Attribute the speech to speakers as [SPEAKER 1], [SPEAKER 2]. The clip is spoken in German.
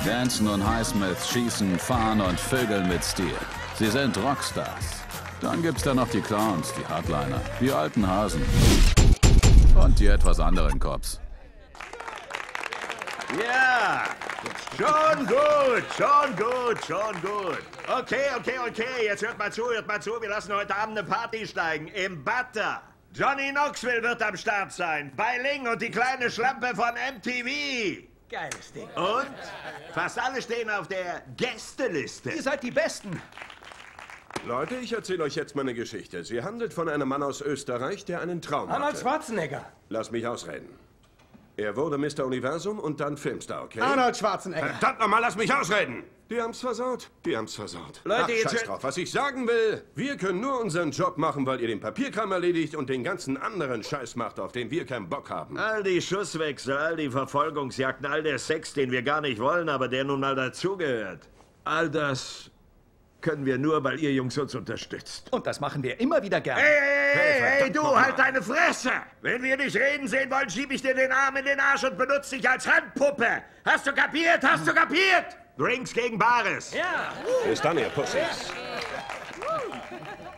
[SPEAKER 1] Dancen und Highsmiths schießen, fahren und vögeln mit Stil. Sie sind Rockstars. Dann gibt's da noch die Clowns, die Hardliner, die alten Hasen und die etwas anderen Cops.
[SPEAKER 2] Ja, schon gut, schon gut, schon gut. Okay, jetzt hört mal zu, wir lassen heute Abend eine Party steigen, im Butter. Johnny Knoxville wird am Start sein, bei Ling und die kleine Schlampe von MTV.
[SPEAKER 3] Geiles Ding.
[SPEAKER 2] Und? Fast alle stehen auf der Gästeliste.
[SPEAKER 3] Ihr seid die Besten.
[SPEAKER 4] Leute, ich erzähle euch jetzt mal eine Geschichte. Sie handelt von einem Mann aus Österreich, der einen Traum hatte.
[SPEAKER 3] Arnold Schwarzenegger.
[SPEAKER 4] Lass mich ausreden. Er wurde Mr. Universum und dann Filmstar, okay?
[SPEAKER 3] Arnold Schwarzenegger.
[SPEAKER 4] Verdammt nochmal, lass mich ausreden! Die haben's versaut.
[SPEAKER 2] Leute,
[SPEAKER 4] Ach,
[SPEAKER 2] jetzt
[SPEAKER 4] scheiß drauf. Was ich sagen will, wir können nur unseren Job machen, weil ihr den Papierkram erledigt und den ganzen anderen Scheiß macht, auf den wir keinen Bock haben.
[SPEAKER 2] All die Schusswechsel, all die Verfolgungsjagden, all der Sex, den wir gar nicht wollen, aber der nun mal dazugehört. All das können wir nur, weil ihr Jungs uns unterstützt.
[SPEAKER 3] Und das machen wir immer wieder gern.
[SPEAKER 2] Hey, du, halt deine Fresse! Wenn wir dich reden sehen wollen, schieb ich dir den Arm in den Arsch und benutze dich als Handpuppe. Hast du kapiert? Hast du kapiert? Drinks gegen Bares.
[SPEAKER 3] Ja.
[SPEAKER 4] Bis dann, ihr Pussys.